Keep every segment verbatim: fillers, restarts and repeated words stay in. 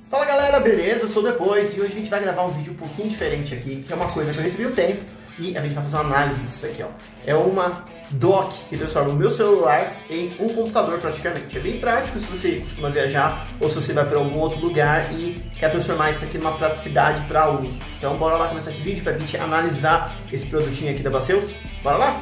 Fala galera, beleza? Eu sou o Depois e hoje a gente vai gravar um vídeo um pouquinho diferente aqui, que é uma coisa que eu recebi um tempo e a gente vai fazer uma análise disso aqui, ó. É uma dock que transforma o meu celular em um computador praticamente. É bem prático se você costuma viajar ou se você vai para algum outro lugar e quer transformar isso aqui numa praticidade para uso. Então bora lá começar esse vídeo para a gente analisar esse produtinho aqui da Baseus. Bora lá?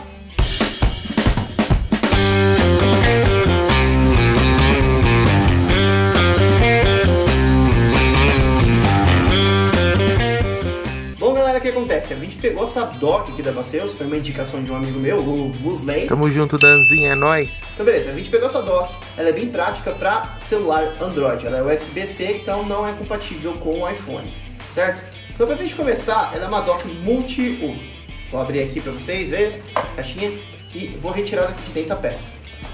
O que acontece? A gente pegou essa dock aqui da Baseus, foi uma indicação de um amigo meu, o Vusley. Tamo junto, Danzinho, é nóis. Então beleza, a gente pegou essa dock, ela é bem prática para celular Android, ela é U S B C, então não é compatível com o iPhone, certo? Então pra gente começar, ela é uma dock multi-uso. Vou abrir aqui para vocês verem a caixinha e vou retirar daqui de dentro a peça.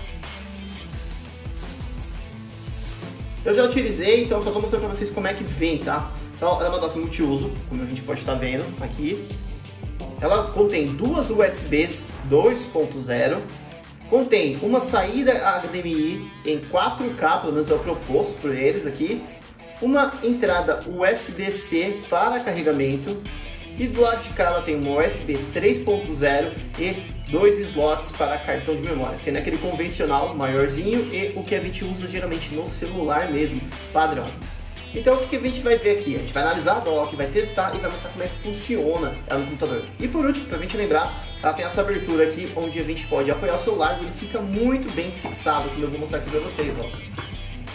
Eu já utilizei, então só estou mostrando para vocês como é que vem, tá? Então, ela é uma dock multiuso, como a gente pode estar vendo aqui. Ela contém duas U S Bs dois ponto zero, contém uma saída H D M I em quatro K, pelo menos é o proposto por eles aqui, uma entrada U S B C para carregamento, e do lado de cá ela tem uma U S B três ponto zero e dois slots para cartão de memória, sendo aquele convencional maiorzinho e o que a gente usa geralmente no celular mesmo, padrão. Então o que a gente vai ver aqui? A gente vai analisar a dock, vai testar e vai mostrar como é que funciona ela no computador. E por último, para a gente lembrar, ela tem essa abertura aqui onde a gente pode apoiar o celular e ele fica muito bem fixado, como eu vou mostrar aqui para vocês, ó.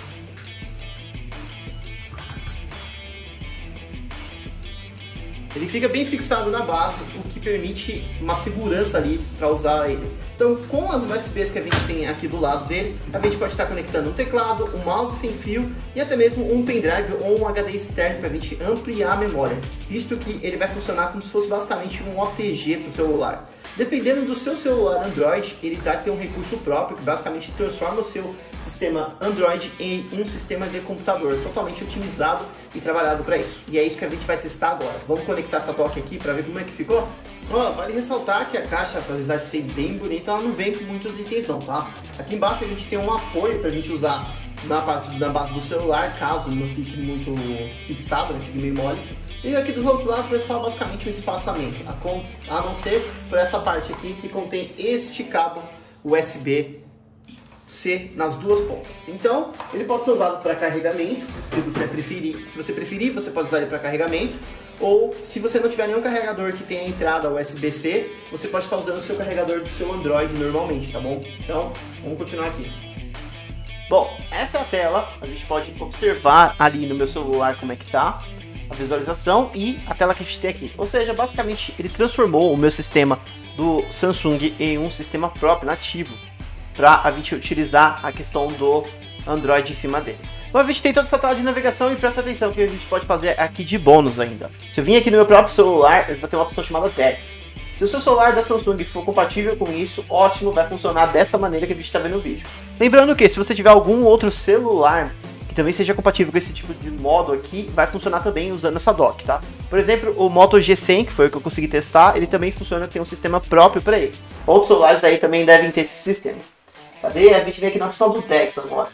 Ele fica bem fixado na base, o que permite uma segurança ali para usar ele. Então, com as U S Bs que a gente tem aqui do lado dele, a gente pode estar conectando um teclado, um mouse sem fio e até mesmo um pendrive ou um H D externo para a gente ampliar a memória, visto que ele vai funcionar como se fosse basicamente um O T G para o celular. Dependendo do seu celular Android, ele vai ter um recurso próprio que basicamente transforma o seu sistema Android em um sistema de computador totalmente otimizado e trabalhado para isso. E é isso que a gente vai testar agora. Vamos conectar essa dock aqui para ver como é que ficou? Oh, vale ressaltar que a caixa, apesar de ser bem bonita, ela não vem com muitos itens não, tá? Aqui embaixo a gente tem um apoio para a gente usar na base, na base do celular, caso não fique muito fixado, né? Fique meio mole. E aqui dos outros lados é só basicamente um espaçamento, a, com, a não ser por essa parte aqui que contém este cabo U S B C nas duas pontas. Então, ele pode ser usado para carregamento, se você preferir. Se você preferir, você pode usar ele para carregamento. Ou, se você não tiver nenhum carregador que tenha entrada U S B C, você pode estar usando o seu carregador do seu Android normalmente, tá bom? Então, vamos continuar aqui. Bom, essa é a tela, a gente pode observar ali no meu celular como é que tá a visualização e a tela que a gente tem aqui. Ou seja, basicamente ele transformou o meu sistema do Samsung em um sistema próprio, nativo, para a gente utilizar a questão do Android em cima dele. Então a gente tem toda essa tela de navegação e presta atenção que a gente pode fazer aqui de bônus ainda. Se eu vim aqui no meu próprio celular, ele vai ter uma opção chamada Dex. Se o seu celular da Samsung for compatível com isso, ótimo, vai funcionar dessa maneira que a gente está vendo no vídeo. Lembrando que se você tiver algum outro celular que também seja compatível com esse tipo de modo aqui, vai funcionar também usando essa dock, tá? Por exemplo, o Moto G cem, que foi o que eu consegui testar, ele também funciona, tem um sistema próprio para ele. Outros celulares aí também devem ter esse sistema. Cadê? A gente vem aqui na opção do Dex agora.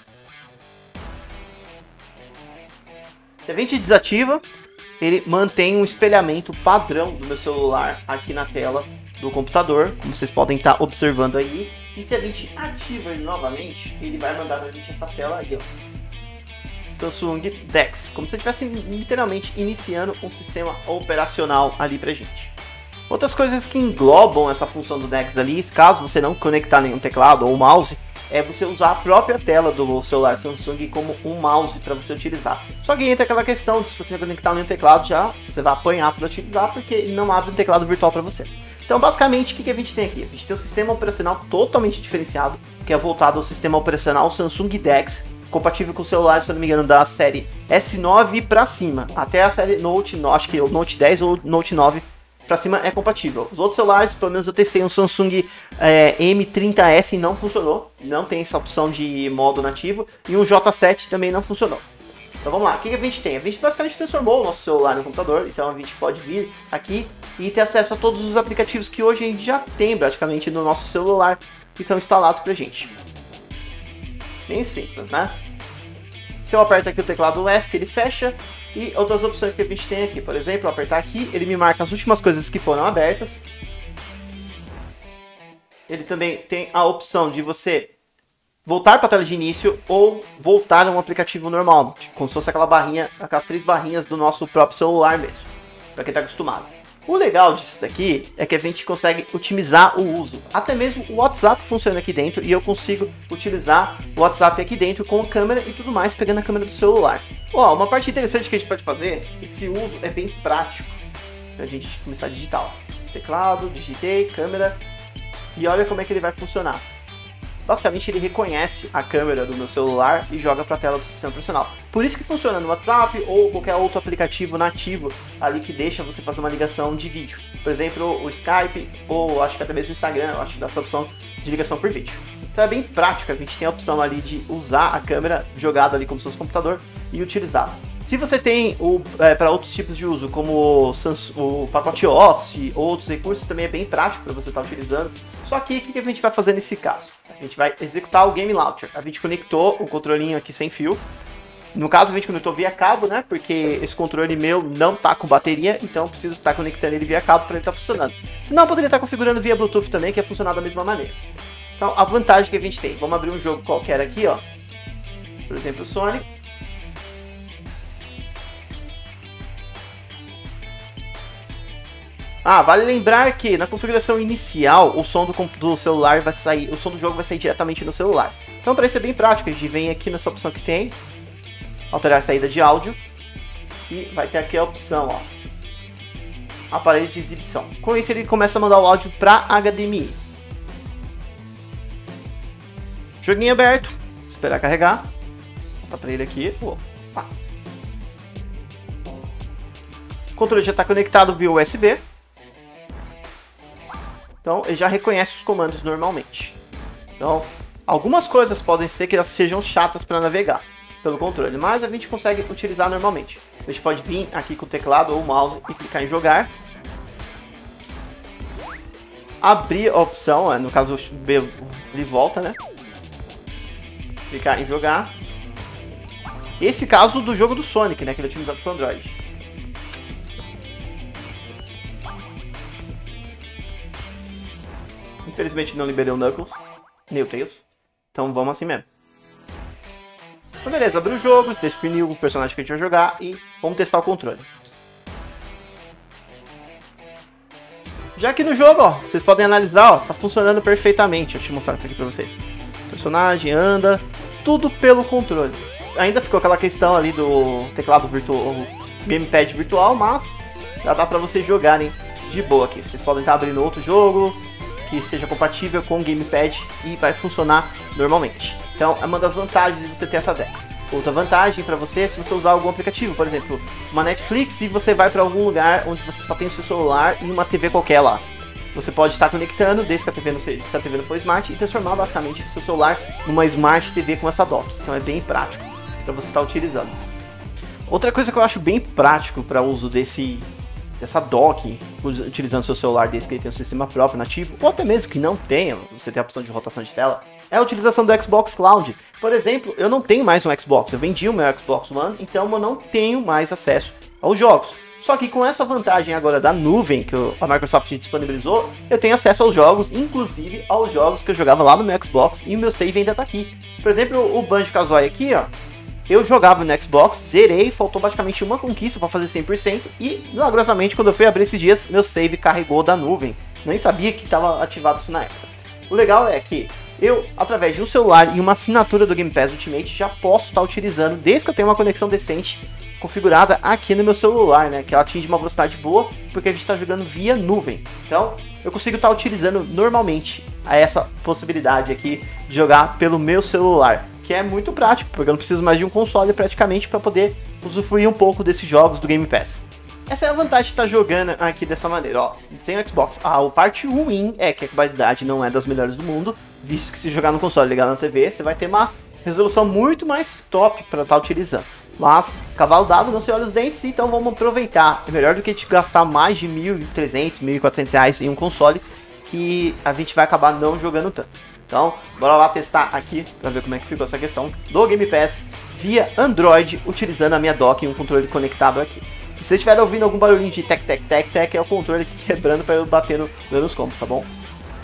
Se a gente desativa, ele mantém um espelhamento padrão do meu celular aqui na tela do computador, como vocês podem estar observando aí. E se a gente ativa ele novamente, ele vai mandar pra gente essa tela aí, ó. Samsung Dex, como se estivesse literalmente iniciando um sistema operacional ali pra gente. Outras coisas que englobam essa função do Dex ali, caso você não conectar nenhum teclado ou mouse, é você usar a própria tela do celular Samsung como um mouse para você utilizar. Só que entra aquela questão de se você conectar nenhum teclado, já você vai apanhar para utilizar, porque ele não abre um teclado virtual para você. Então basicamente o que a gente tem aqui? A gente tem um sistema operacional totalmente diferenciado, que é voltado ao sistema operacional Samsung Dex, compatível com o celular, se eu não me engano, da série S nove para cima, até a série Note, acho que o Note dez ou Note nove para cima é compatível. Os outros celulares, pelo menos eu testei um Samsung é, M trinta S e não funcionou, não tem essa opção de modo nativo, e um J sete também não funcionou. Então vamos lá, o que a gente tem? A gente basicamente transformou o nosso celular no computador, então a gente pode vir aqui e ter acesso a todos os aplicativos que hoje a gente já tem praticamente no nosso celular, que são instalados pra gente. Bem simples, né? Se eu aperto aqui o teclado ESC, ele fecha. E outras opções que a gente tem aqui. Por exemplo, eu apertar aqui, ele me marca as últimas coisas que foram abertas. Ele também tem a opção de você voltar para a tela de início ou voltar a um aplicativo normal. Tipo, como se fosse aquela barrinha, aquelas três barrinhas do nosso próprio celular mesmo. Para quem está acostumado. O legal disso daqui é que a gente consegue otimizar o uso. Até mesmo o WhatsApp funciona aqui dentro e eu consigo utilizar o WhatsApp aqui dentro com a câmera e tudo mais, pegando a câmera do celular. Ó, uma parte interessante que a gente pode fazer, esse uso é bem prático pra gente começar a digitar. Ó. Teclado, digitei, câmera e olha como é que ele vai funcionar. Basicamente ele reconhece a câmera do meu celular e joga para a tela do sistema operacional. Por isso que funciona no WhatsApp ou qualquer outro aplicativo nativo ali que deixa você fazer uma ligação de vídeo. Por exemplo, o Skype ou acho que até mesmo o Instagram, eu acho que dá essa opção de ligação por vídeo. Então é bem prático, a gente tem a opção ali de usar a câmera jogada ali como se fosse um computador e utilizá-la. Se você tem o, é, para outros tipos de uso, como o, Samsung, o pacote Office ou outros recursos, também é bem prático para você estar utilizando. Só que o que a gente vai fazer nesse caso? A gente vai executar o Game Launcher. A gente conectou o controlinho aqui sem fio. No caso, a gente conectou via cabo, né? Porque esse controle meu não tá com bateria, então eu preciso estar conectando ele via cabo para ele estar funcionando. Senão, eu poderia estar configurando via Bluetooth também, que ia funcionar da mesma maneira. Então, a vantagem que a gente tem. Vamos abrir um jogo qualquer aqui, ó. Por exemplo, o Sonic. Ah, vale lembrar que na configuração inicial o som do, do celular vai sair, o som do jogo vai sair diretamente no celular. Então para isso é bem prático, a gente vem aqui nessa opção que tem, alterar a saída de áudio e vai ter aqui a opção, ó, aparelho de exibição. Com isso ele começa a mandar o áudio para H D M I. Joguinho aberto, esperar carregar, vou botar para ele aqui. Opa. O controle já está conectado via U S B. Então, ele já reconhece os comandos normalmente. Então, algumas coisas podem ser que elas sejam chatas para navegar pelo controle, mas a gente consegue utilizar normalmente. A gente pode vir aqui com o teclado ou o mouse e clicar em jogar. Abrir a opção, no caso ele volta, né? Clicar em jogar. Esse caso do jogo do Sonic, né? Que ele é otimizado para o Android. Infelizmente não liberei o Knuckles, nem o Tails, então vamos assim mesmo. Então beleza, abriu o jogo, definiu o personagem que a gente vai jogar e vamos testar o controle. Já aqui no jogo, ó, vocês podem analisar, ó, tá funcionando perfeitamente. Deixa eu mostrar aqui pra vocês. O personagem anda, tudo pelo controle. Ainda ficou aquela questão ali do teclado virtual, gamepad virtual, mas já dá pra vocês jogarem de boa aqui. Vocês podem estar abrindo outro jogo que seja compatível com o gamepad e vai funcionar normalmente. Então é uma das vantagens de você ter essa Dex. Outra vantagem para você é se você usar algum aplicativo, por exemplo, uma Netflix, e você vai para algum lugar onde você só tem o seu celular e uma T V qualquer lá. Você pode estar conectando, desde que a T V não, seja, se a T V não for smart, e transformar basicamente o seu celular numa Smart T V com essa dock. Então é bem prático para você estar utilizando. Outra coisa que eu acho bem prático para uso desse dessa dock, utilizando seu celular desde que ele tem um sistema próprio nativo, ou até mesmo que não tenha, você tem a opção de rotação de tela, é a utilização do Xbox Cloud. Por exemplo, eu não tenho mais um Xbox, eu vendi o meu Xbox One, então eu não tenho mais acesso aos jogos. Só que com essa vantagem agora da nuvem que a Microsoft disponibilizou, eu tenho acesso aos jogos, inclusive aos jogos que eu jogava lá no meu Xbox, e o meu save ainda tá aqui. Por exemplo, o Banjo-Kazooie aqui, ó, eu jogava no Xbox, zerei, faltou praticamente uma conquista para fazer cem por cento e, milagrosamente, quando eu fui abrir esses dias, meu save carregou da nuvem. Nem sabia que estava ativado isso na época. O legal é que eu, através de um celular e uma assinatura do Game Pass Ultimate, já posso estar utilizando, desde que eu tenha uma conexão decente configurada aqui no meu celular, né? Que ela atinge uma velocidade boa, porque a gente está jogando via nuvem. Então, eu consigo estar utilizando normalmente essa possibilidade aqui de jogar pelo meu celular, que é muito prático, porque eu não preciso mais de um console praticamente para poder usufruir um pouco desses jogos do Game Pass. Essa é a vantagem de estar jogando aqui dessa maneira, ó, sem o Xbox. Ah, a parte ruim é que a qualidade não é das melhores do mundo, visto que se jogar no console ligado na T V, você vai ter uma resolução muito mais top para estar utilizando. Mas, cavalo dado, não se olha os dentes, então vamos aproveitar. É melhor do que te gastar mais de mil e trezentos, mil e quatrocentos reais em um console, que a gente vai acabar não jogando tanto. Então, bora lá testar aqui para ver como é que ficou essa questão do Game Pass via Android, utilizando a minha dock e um controle conectado aqui. Se você estiver ouvindo algum barulhinho de tec, tec, tec, tec, é o controle aqui quebrando para eu bater no, nos combos, tá bom?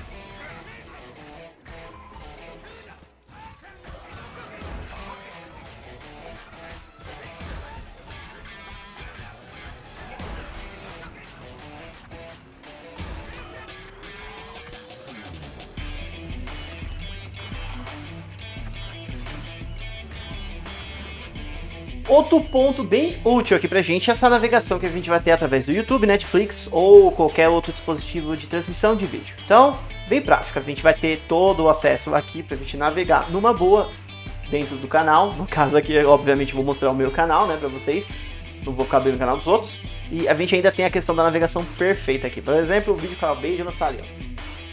Outro ponto bem útil aqui pra gente é essa navegação que a gente vai ter através do YouTube, Netflix ou qualquer outro dispositivo de transmissão de vídeo. Então, bem prático, a gente vai ter todo o acesso aqui pra gente navegar numa boa dentro do canal. No caso aqui, eu, obviamente, vou mostrar o meu canal, né, pra vocês. Não vou ficar abrindo o canal dos outros. E a gente ainda tem a questão da navegação perfeita aqui. Por exemplo, o vídeo que eu acabei de lançar ali, ó.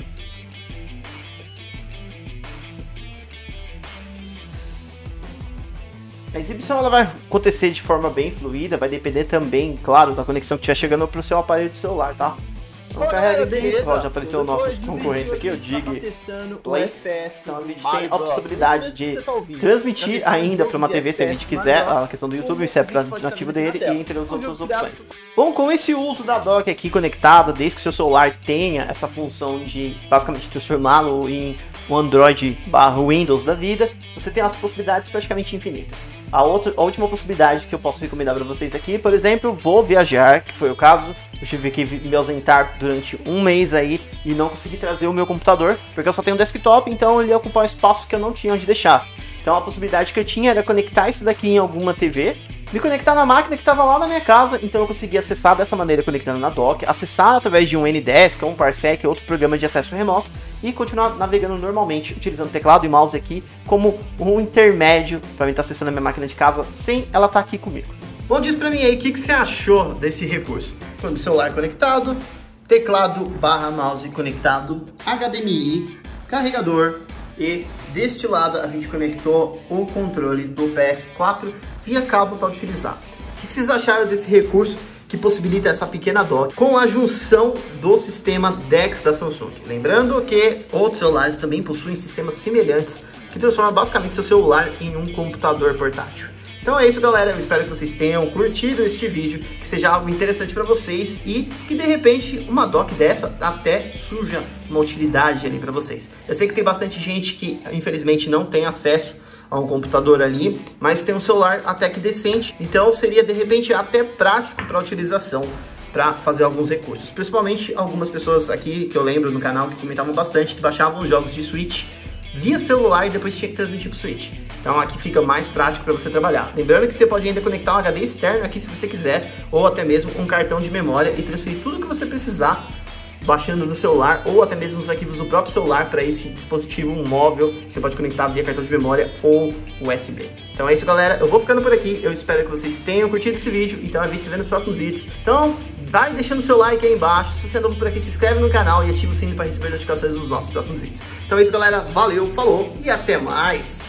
A exibição ela vai acontecer de forma bem fluida, vai depender também, claro, da conexão que estiver chegando pro seu aparelho de celular, tá? Então carrega aqui, ó, já apareceu nossos concorrentes aqui, o Dig Play. Então a gente tem a possibilidade de transmitir ainda para uma T V se a gente quiser, a questão do YouTube, isso é para nativo dele e entre as outras opções. Bom, com esse uso da dock aqui conectada, desde que o seu celular tenha essa função de basicamente transformá-lo em um Android barra Windows da vida, você tem as possibilidades praticamente infinitas. A, outra, a última possibilidade que eu posso recomendar para vocês aqui, por exemplo, vou viajar, que foi o caso, eu tive que me ausentar durante um mês aí e não consegui trazer o meu computador, porque eu só tenho um desktop, então ele ia ocupar um espaço que eu não tinha onde deixar. Então a possibilidade que eu tinha era conectar isso daqui em alguma T V, me conectar na máquina que estava lá na minha casa, então eu consegui acessar dessa maneira conectando na dock, acessar através de um N dez, que é um Parsec, outro programa de acesso remoto, e continuar navegando normalmente, utilizando teclado e mouse aqui como um intermédio para mim estar acessando a minha máquina de casa sem ela estar aqui comigo. Bom, diz pra mim aí, o que, que você achou desse recurso? Com o celular conectado, teclado barra mouse conectado, H D M I, carregador e deste lado a gente conectou o controle do P S quatro via cabo para utilizar. O que, que vocês acharam desse recurso que possibilita essa pequena dock com a junção do sistema D ex da Samsung? Lembrando que outros celulares também possuem sistemas semelhantes que transformam basicamente seu celular em um computador portátil. Então é isso, galera, eu espero que vocês tenham curtido este vídeo, que seja algo interessante para vocês e que de repente uma dock dessa até surja uma utilidade ali para vocês. Eu sei que tem bastante gente que infelizmente não tem acesso a um computador ali, mas tem um celular até que decente, então seria de repente até prático para utilização, para fazer alguns recursos. Principalmente algumas pessoas aqui que eu lembro no canal que comentavam bastante que baixavam os jogos de Switch via celular e depois tinha que transmitir para o Switch. Então aqui fica mais prático para você trabalhar. Lembrando que você pode ainda conectar um H D externo aqui se você quiser, ou até mesmo um cartão de memória e transferir tudo que você precisar baixando no celular ou até mesmo os arquivos do próprio celular para esse dispositivo móvel que você pode conectar via cartão de memória ou U S B. Então é isso, galera, eu vou ficando por aqui, eu espero que vocês tenham curtido esse vídeo, então a gente se vê nos próximos vídeos. Então vai deixando o seu like aí embaixo, se você é novo por aqui, se inscreve no canal e ativa o sininho para receber notificações dos nossos próximos vídeos. Então é isso, galera, valeu, falou e até mais!